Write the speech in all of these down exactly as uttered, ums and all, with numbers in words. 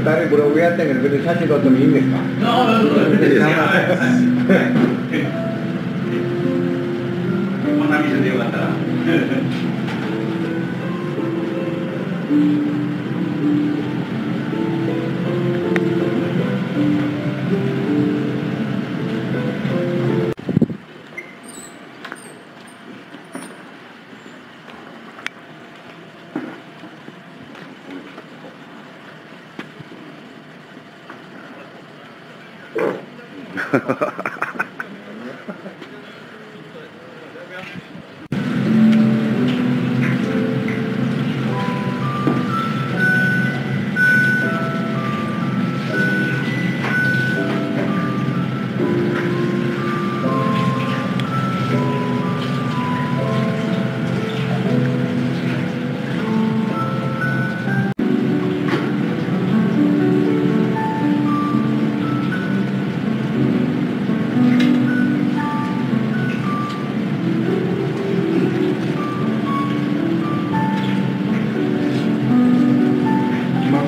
人ブログやってんけど、別に写真撮ってもいいんですか？ ああ、そうですね。こんな店でよかったら。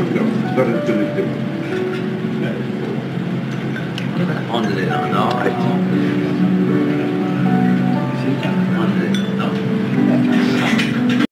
ポン酢で飲むの。